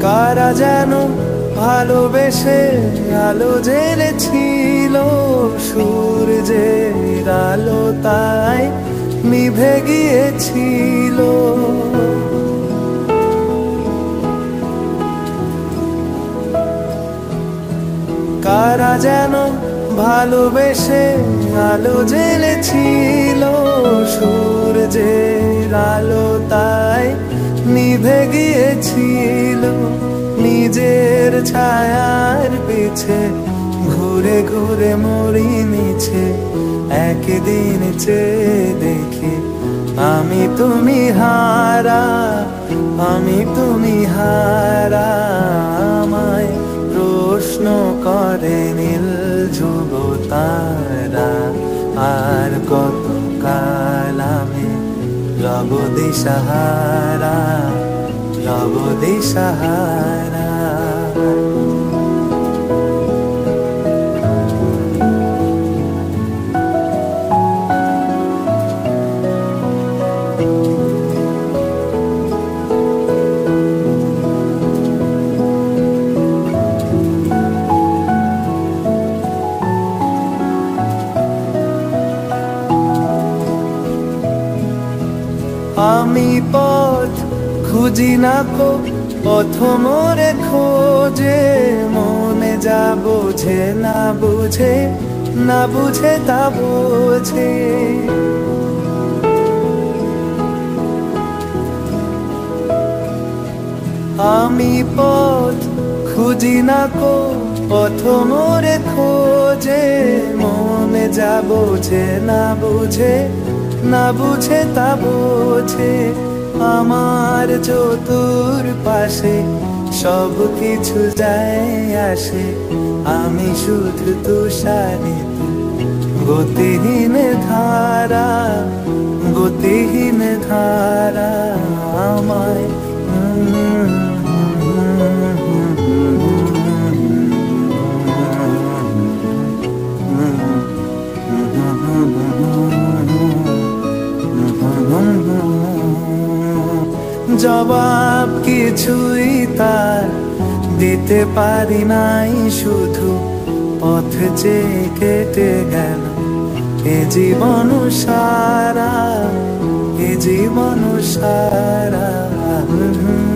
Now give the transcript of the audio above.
কারা যেন ভালোবেসে আলো জ্বেলেছিল, সূর্যের আলো তাই নিভে গিয়েছিল। কারা যেন ভালোবেসে আলো জ্বেলেছিল, সূর্যের আলো তাই নিভে গিয়েছিল। নিজের ছায়ার পিছে ঘুরে ঘুরে মরি মিছে, একদিন চেয়ে দেখি আমি তুমি হারা, আমি তুমি হারা। আমায় প্রশ্ন করে নীল ধ্রুব তারা, আর কত কাল আমি রব দিশাহারা, রব দিশাহারা। আমি পথ খুঁজি না কো, পথ মোরে খোঁজে, মনে যা বোঝে না বুঝে, না বুঝে তা বোঝে। আমি পথ খুঁজি না কো, পথ মোরে খোঁজে, মনে যা বোঝে না বুঝে, না বুঝে তা বোঝে। আমার চতুর পাশে সব কিছু যায় আসে, আমি শুধু তুষারিত গতিহীন ধারা, গতিহীন ধারা। আমায় জবাব কিছুই তার দিতে পারি নাই, শুধু পথ চেয়ে কেটে গেল এ জীবন সারা, এ জীবন সারা।